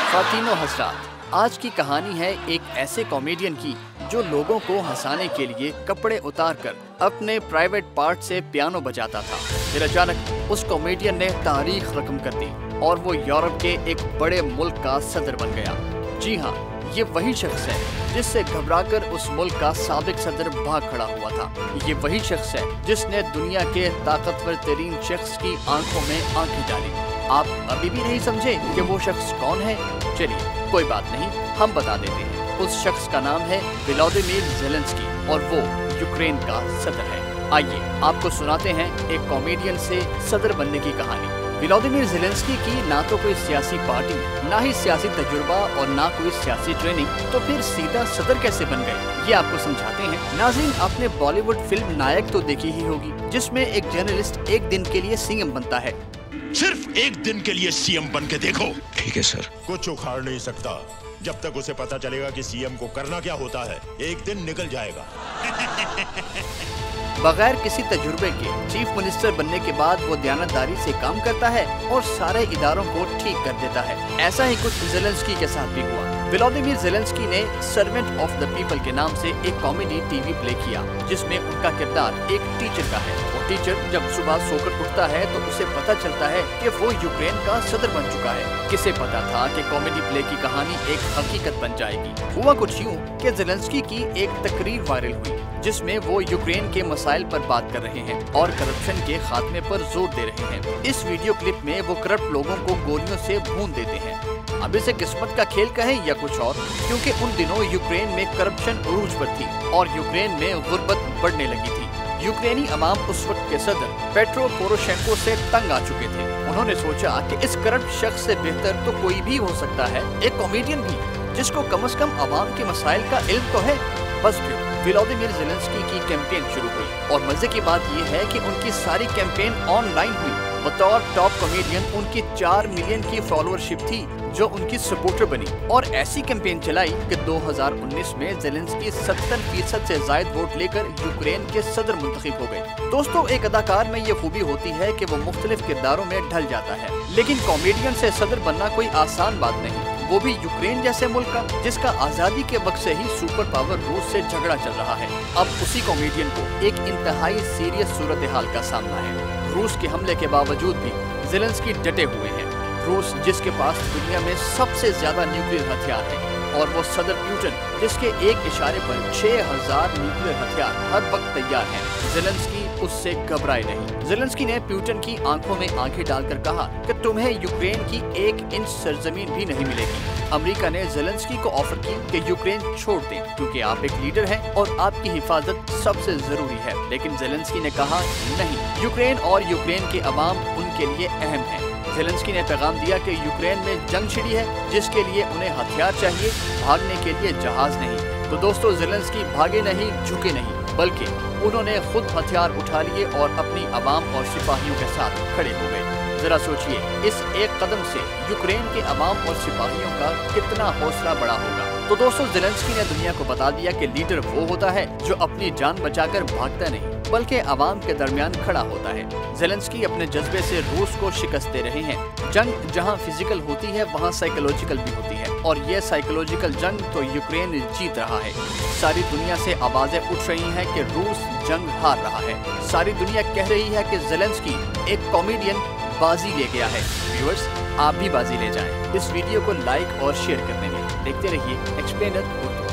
फ़ातिनो हज़रात, आज की कहानी है एक ऐसे कॉमेडियन की जो लोगों को हंसाने के लिए कपड़े उतारकर अपने प्राइवेट पार्ट से पियानो बजाता था। फिर अचानक उस कॉमेडियन ने तारीख रकम कर दी और वो यूरोप के एक बड़े मुल्क का सदर बन गया। जी हाँ, ये वही शख्स है जिससे घबराकर उस मुल्क का साबिक सदर भाग खड़ा हुआ था। ये वही शख्स है जिसने दुनिया के ताकतवर तरीन शख्स की आंखों में आंखें डाली। आप अभी भी नहीं समझे कि वो शख्स कौन है? चलिए कोई बात नहीं, हम बता देते हैं। उस शख्स का नाम है वोलोदिमीर ज़ेलेंस्की और वो यूक्रेन का सदर है। आइए आपको सुनाते हैं एक कॉमेडियन से सदर बनने की कहानी। वोलोदिमीर ज़ेलेंस्की की ना तो कोई सियासी पार्टी, ना ही सियासी तजुर्बा और ना कोई सियासी ट्रेनिंग, तो फिर सीधा सदर कैसे बन गए, ये आपको समझाते हैं। नाज़रीन, आपने बॉलीवुड फिल्म नायक तो देखी ही होगी, जिसमें एक जर्नलिस्ट एक दिन के लिए सीएम बनता है। सिर्फ एक दिन के लिए सीएम बन के देखो। ठीक है सर। कुछ उखाड़ नहीं सकता जब तक उसे पता चलेगा कि सीएम को करना क्या होता है। एक दिन निकल जाएगा। बगैर किसी तजुर्बे के चीफ मिनिस्टर बनने के बाद वो दयानतदारी से काम करता है और सारे इदारों को ठीक कर देता है। ऐसा ही कुछ ज़ेलेंस्की के साथ भी हुआ। वोलोदिमीर ज़ेलेंस्की ने सर्वेंट ऑफ द पीपल के नाम से एक कॉमेडी टीवी प्ले किया, जिसमें उनका किरदार एक टीचर का है। वो टीचर जब सुबह सोकर उठता है तो उसे पता चलता है कि वो यूक्रेन का सदर बन चुका है। किसे पता था कि कॉमेडी प्ले की कहानी एक हकीकत बन जाएगी। हुआ कुछ यूँ कि ज़ेलेंस्की की एक तकरीर वायरल हुई, जिसमें वो यूक्रेन के मसाइल पर बात कर रहे हैं और करप्शन के खात्मे पर जोर दे रहे हैं। इस वीडियो क्लिप में वो करप्ट लोगों को गोलियों से भून देते हैं। अब इसे किस्मत का खेल कहें या कुछ और, क्योंकि उन दिनों यूक्रेन में करप्शन उरूज पर थी और यूक्रेन में गुर्बत बढ़ने लगी थी। यूक्रेनी अवाम उस वक्त के सदर पेट्रो पोरोशेंको से तंग आ चुके थे। उन्होंने सोचा कि इस करप्ट शख्स से बेहतर तो कोई भी हो सकता है, एक कॉमेडियन भी, जिसको कम से कम अवाम के मसाइल का इल्म तो है। बस फिर वोलोदिमीर ज़ेलेंस्की की कैंपेन शुरू हुई और मजे की बात यह है कि उनकी सारी कैंपेन ऑनलाइन हुई। बतौर टॉप कॉमेडियन उनकी 4 मिलियन की फॉलोअरशिप थी जो उनकी सपोर्टर बनी और ऐसी कैंपेन चलाई कि 2019 में ज़ेलेंस्की 70% से ज्यादा वोट लेकर यूक्रेन के सदर मुंतखब हो गए। दोस्तों, एक अदाकार में ये खूबी होती है कि वो मुख्तलिफ किरदारों में ढल जाता है, लेकिन कॉमेडियन से सदर बनना कोई आसान बात नहीं, वो भी यूक्रेन जैसे मुल्क का जिसका आजादी के वक्त से ही सुपर पावर रूस से झगड़ा चल रहा है। अब उसी कॉमेडियन को एक इंतहाई सीरियस सूरत हाल का सामना है। रूस के हमले के बावजूद भी ज़ेलेंस्की डटे हुए हैं। रूस जिसके पास दुनिया में सबसे ज्यादा न्यूक्लियर हथियार है और वो सदर पुतिन जिसके एक इशारे पर 6000 न्यूक्लियर हथियार हर वक्त तैयार हैं। ज़ेलेंस्की उससे घबराए नहीं। ज़ेलेंस्की ने पुतिन की आंखों में आंखें डालकर कहा कि तुम्हें यूक्रेन की 1 इंच सरजमीन भी नहीं मिलेगी। अमेरिका ने ज़ेलेंस्की को ऑफर की कि यूक्रेन छोड़ दें क्योंकि आप एक लीडर हैं और आपकी हिफाजत सबसे जरूरी है, लेकिन ज़ेलेंस्की ने कहा नहीं, यूक्रेन और यूक्रेन के अवाम उनके लिए अहम है। ज़ेलेंस्की ने पैगाम दिया कि यूक्रेन में जंग छिड़ी है जिसके लिए उन्हें हथियार चाहिए, भागने के लिए जहाज नहीं। तो दोस्तों, ज़ेलेंस्की भागे नहीं, झुके नहीं, बल्कि उन्होंने खुद हथियार उठा लिए और अपनी अवाम और सिपाहियों के साथ खड़े हो गए। जरा सोचिए, इस एक कदम से यूक्रेन के अवाम और सिपाहियों का कितना हौसला बड़ा होगा। तो दोस्तों, ज़ेलेंस्की ने दुनिया को बता दिया कि लीडर वो होता है जो अपनी जान बचाकर भागता नहीं बल्कि अवाम के दरमियान खड़ा होता है। ज़ेलेंस्की अपने जज्बे से रूस को शिकस्त दे रहे हैं। जंग जहां फिजिकल होती है वहां साइकोलॉजिकल भी होती है और ये साइकोलॉजिकल जंग तो यूक्रेन जीत रहा है। सारी दुनिया से आवाजें उठ रही हैं कि रूस जंग हार रहा है। सारी दुनिया कह रही है कि ज़ेलेंस्की एक कॉमेडियन बाजी ले गया है। व्यूअर्स, आप भी बाजी ले जाएं। इस वीडियो को लाइक और शेयर करने में देखते रहिए एक्सप्लेनर।